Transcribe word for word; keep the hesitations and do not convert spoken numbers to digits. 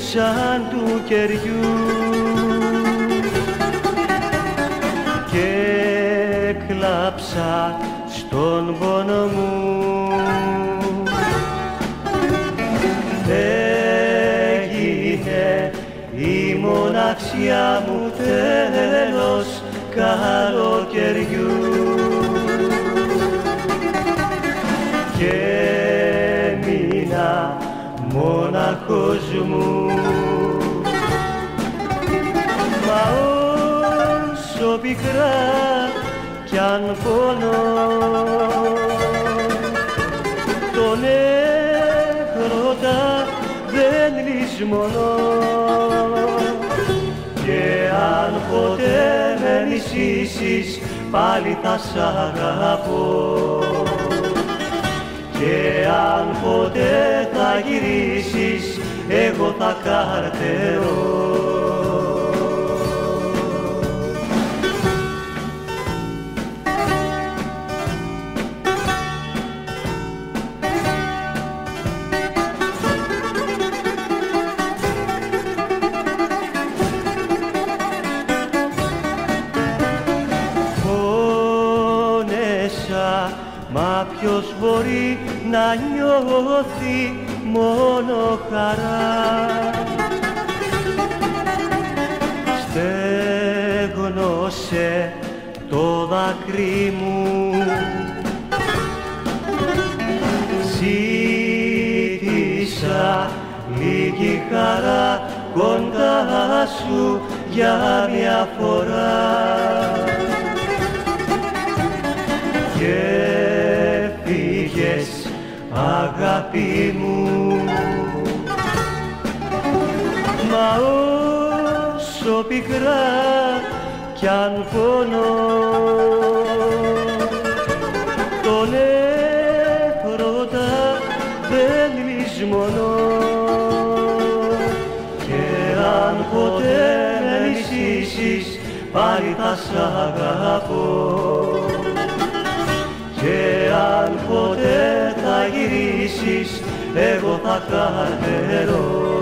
σαν του κεριού και κλάψα στον πόνο μου. Έγινε η μοναξιά μου τέλος καλοκαιριού και μείνα μοναχός μου. Μα όσο πικρά κι αν πονώ τον έρωτα δεν λησμονώ και αν ποτέ με μισήσεις πάλι θα σ' αγαπώ και αν ποτέ θα γυρίσεις εγώ θα καρτερώ. Μα ποιος μπορεί να νιώθει μόνο χαρά, στέγνωσε το δάκρυ μου, ζήτησα λίγη χαρά κοντά σου για μια φορά και φύγες αγάπη μου. Μα όσο πικρά κι αν πονώ τον έρωτα δεν λησμονώ και αν ποτέ με μισήσεις πάλι θα σ' αγαπώ και αν ποτέ θα γυρίσεις εγώ θα καρτερώ.